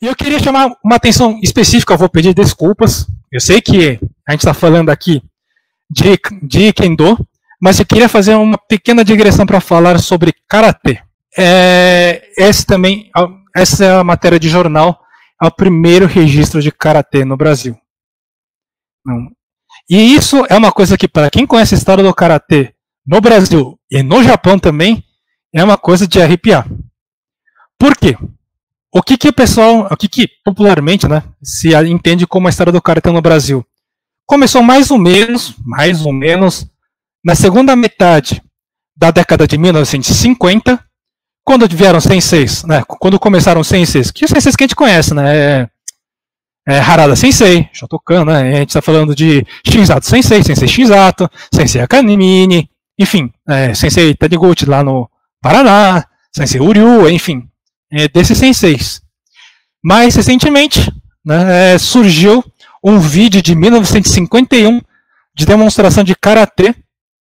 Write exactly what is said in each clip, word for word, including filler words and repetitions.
E eu queria chamar uma atenção específica, eu vou pedir desculpas. Eu sei que a gente está falando aqui de, de Kendo, mas eu queria fazer uma pequena digressão para falar sobre Karatê. É, esse também, essa é a matéria de jornal, é o primeiro registro de Karatê no Brasil. Não. E isso é uma coisa que, para quem conhece a história do Karatê no Brasil e no Japão também, é uma coisa de arrepiar. Por quê? O que que o pessoal, o que que popularmente, né, se entende como a história do Karatê no Brasil? Começou mais ou menos, mais ou menos, na segunda metade da década de mil novecentos e cinquenta, quando vieram senseis, né, quando começaram os senseis, que os senseis que a gente conhece, né, é, é Harada Sensei, Shotokan, né, a gente está falando de Shinzato Sensei, Sensei Shinzato, Sensei Akanimini, enfim, é, Sensei Taniguchi lá no Paraná, Sensei Uryu, enfim, é, desses senseis. Mais recentemente, né, é, surgiu um vídeo de mil novecentos e cinquenta e um de demonstração de Karatê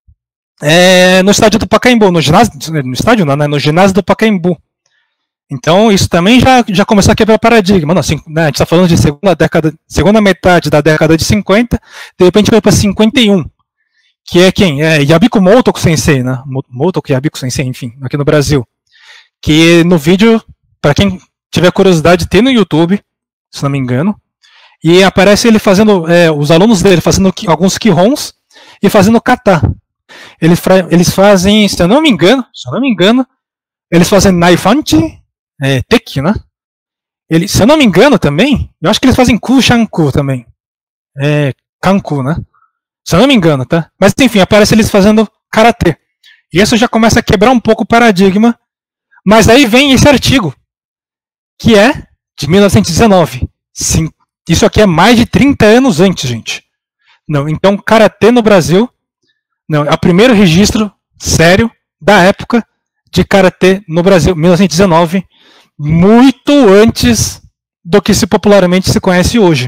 é, no estádio do Pacaembu, no ginásio, no estádio não, né, no ginásio do Pacaembu. Então isso também já, já começou a quebrar paradigma. Não, assim, né, a gente está falando de segunda, década, segunda metade da década de cinquenta, de repente foi para cinquenta e um, que é quem? É Yabiko Motoku Sensei, né? Motoku Yabiko Sensei, enfim, aqui no Brasil. Que no vídeo, para quem tiver curiosidade, tem no YouTube, se não me engano, e aparece ele fazendo, é, os alunos dele fazendo alguns kihons e fazendo kata. Eles, eles fazem, se eu não me engano, se eu não me engano, eles fazem naifanchi, é, teki, né? Ele, se eu não me engano também, eu acho que eles fazem kushanku também, é, kanku, né? Se eu não me engano, tá? Mas enfim, aparece eles fazendo karatê. E isso já começa a quebrar um pouco o paradigma. Mas aí vem esse artigo, que é de mil novecentos e dezenove. Sim, isso aqui é mais de trinta anos antes, gente. Não, então, Karatê no Brasil não, é o primeiro registro sério da época de Karatê no Brasil, mil novecentos e dezenove, muito antes do que se popularmente se conhece hoje.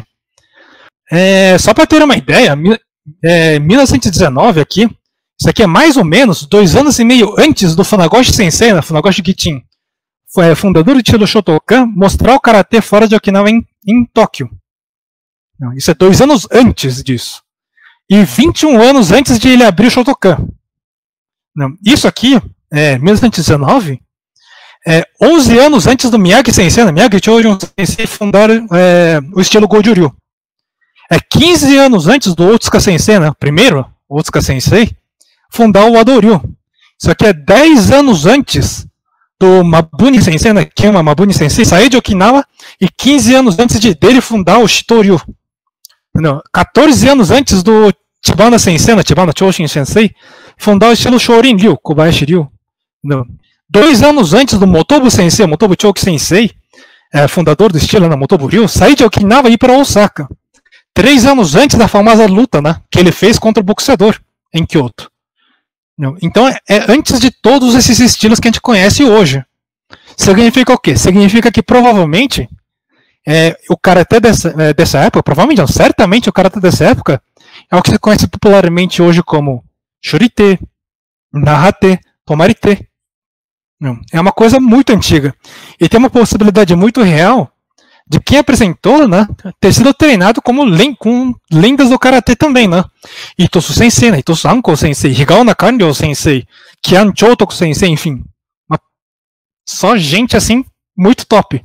É, só para ter uma ideia, é, mil novecentos e dezenove aqui, isso aqui é mais ou menos dois anos e meio antes do Funagoshi Sensei, né, Funagoshi Gichin, fundador do estilo Shotokan, mostrar o Karatê fora de Okinawa em, em Tóquio. Não, isso é dois anos antes disso. E vinte e um anos antes de ele abrir o Shotokan. Não, isso aqui, é, mil novecentos e dezenove, é onze anos antes do Miyagi Sensei, né, Miyagi Chojun Sensei fundar é, o estilo Goju-ryu. É quinze anos antes do Otsuka Sensei, né, primeiro Otsuka Sensei, fundar o Adoryu. Isso aqui é dez anos antes do Mabuni Sensei, né, que é uma Mabuni Sensei, sair de Okinawa, e quinze anos antes de dele fundar o Shitoryu. Não, quatorze anos antes do Chibana Sensei, né, Chibana Choshin Sensei, fundar o estilo Shorin Ryu, Kobayashi Ryu. Não. Dois anos antes do Motobu Sensei, Motobu Choki Sensei, é, fundador do estilo, né, Motobu Ryu, sair de Okinawa e ir para Osaka. Três anos antes da famosa luta, né, que ele fez contra o boxeador em Kyoto. Então é, é antes de todos esses estilos que a gente conhece hoje. Significa o quê? Significa que provavelmente é, o karatê dessa, é, dessa época, provavelmente não, certamente o karatê dessa época é o que se conhece popularmente hoje como shurite, nahate, tomarite. Não, é uma coisa muito antiga. E tem uma possibilidade muito real de quem apresentou, né, ter sido treinado como len com lendas do karatê também, né? Itosu Sensei, né? Itosu Anko Sensei, Higaona Kanryo Sensei, Kian Chotoku Sensei, enfim. Uma... Só gente assim, muito top.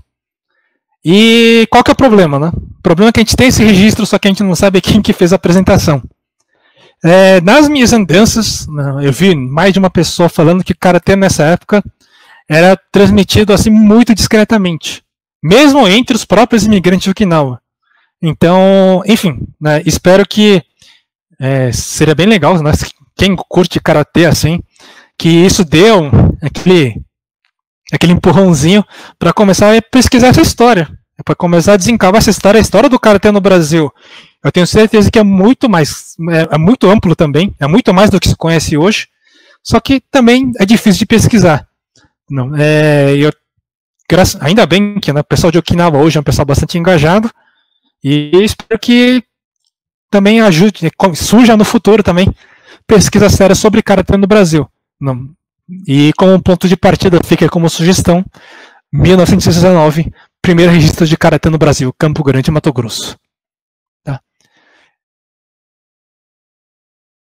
E qual que é o problema, né? O problema é que a gente tem esse registro, só que a gente não sabe quem que fez a apresentação. É, nas minhas andanças, eu vi mais de uma pessoa falando que karatê nessa época era transmitido assim muito discretamente, mesmo entre os próprios imigrantes de Okinawa. Então, enfim, né, espero que é, seria bem legal, né, quem curte karatê assim, que isso dê um, aquele, aquele empurrãozinho para começar a pesquisar essa história, para começar a desencavar essa história, a história do karatê no Brasil. Eu tenho certeza que é muito mais, é, é muito amplo também, é muito mais do que se conhece hoje, só que também é difícil de pesquisar. Não, é, eu ainda bem que, né, o pessoal de Okinawa hoje é um pessoal bastante engajado, e espero que também ajude, surja no futuro também pesquisa séria sobre karatê no Brasil. Não, e como ponto de partida fica como sugestão mil novecentos e dezenove primeiro registro de karatê no Brasil, Campo Grande, Mato Grosso.